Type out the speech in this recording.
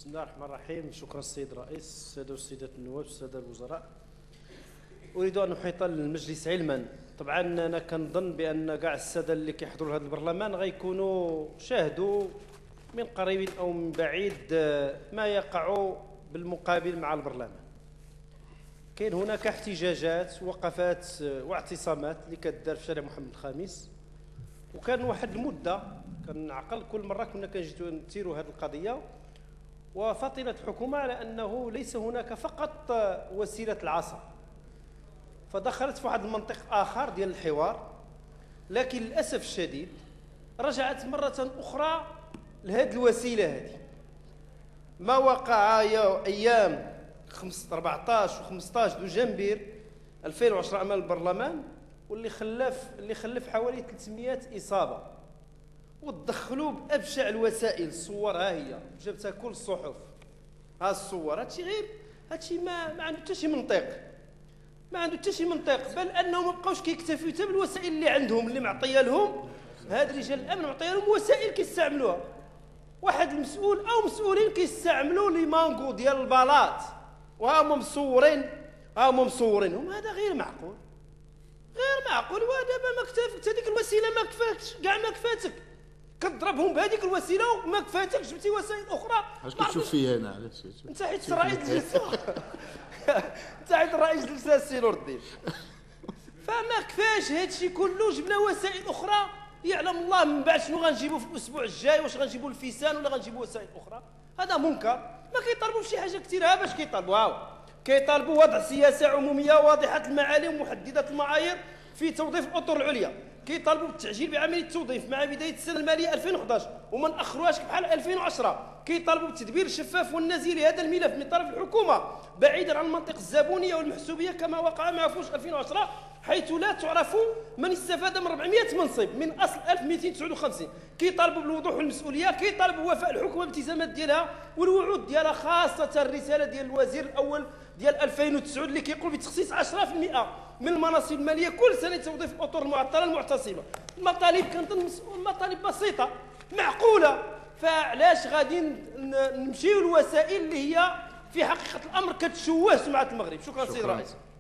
بسم الله الرحمن الرحيم. شكرا السيد الرئيس، السادة والسيدات النواب، السادة الوزراء. أريد أن أحيط للمجلس علما، طبعا أنا كنظن بأن كاع السادة اللي كيحضروا لهذا البرلمان غيكونوا شاهدوا من قريب أو من بعيد ما يقع بالمقابل مع البرلمان. كاين هناك احتجاجات وقفات واعتصامات اللي كدار في شارع محمد الخامس، وكان واحد المدة كنعقل كل مرة كنا كنجيو نثيروا هذه القضية، وفطنت الحكومة على أنه ليس هناك فقط وسيلة العصا، فدخلت في واحد المنطق آخر ديال الحوار. لكن للأسف الشديد رجعت مرة أخرى لهذه الوسيلة هذه. ما وقع أيام 14 و 15 دجنبر 2010 أمام البرلمان، واللي خلف حوالي 300 إصابة، وتدخلوا بأبشع الوسائل. الصور ها هي، جبتها كل الصحف، ها الصور. هادشي ما عنده حتى شي منطق، ما عنده حتى شي منطق، بل انهم ما بقاوش كيكتفيو حتى بالوسائل اللي عندهم، اللي معطيه لهم هاد رجال الامن، معطيه لهم وسائل كيستعملوها. واحد المسؤول او مسؤولين كيستعملوا لي مانغو ديال البلاط، وهما مصورينهم. هذا غير معقول، غير معقول. ودابا ما كتافك هذيك الوسيله، ما كفاتش كاع، ما كفاتك كتضربهم بهذيك الوسيله وما كفاتكش، جبتي وسائل اخرى. علاش كتشوف فيا انا؟ علاش انت حيت رئيس الجلسه انت حيت رئيس الجلسه السي نور الدين. فما كفاش هادشي كله، جبنا وسائل اخرى. يعلم الله من بعد شنو غنجيبوا في الاسبوع الجاي، واش غنجيبوا الفيسان ولا غنجيبوا وسائل اخرى. هذا منكر. ما كيطالبوا بشي حاجه كثيره. ها باش كيطالبوا وضع سياسه عموميه واضحه المعالم ومحدده المعايير في توظيف الاطر العليا. كيطالبوا بالتعجيل بعمليه التوظيف مع بدايه السنه الماليه 2011 وما ناخروهاش بحال 2010. كيطالبوا بالتدبير الشفاف والنزيه لهذا الملف من طرف الحكومه، بعيدا عن المنطق الزبونيه والمحسوبيه كما وقع مع فوش 2010، حيث لا تعرف من استفاد من 400 منصب من اصل 1259. كيطالبوا بالوضوح والمسؤوليه، كيطالبوا بوفاء الحكومه بالالتزامات ديالها والوعود ديالها، خاصه الرساله ديال الوزير الاول ديال 2009 اللي كيقول بتخصيص 10% من المناصب الماليه كل سنه توظيف الاطر المعطله المعتصمه. المطالب كنظن مطالب بسيطه معقوله. فعلاش غادي نمشيو للوسائل اللي هي في حقيقه الامر كتشوه سمعه المغرب؟ شكرا سيد الرئيس.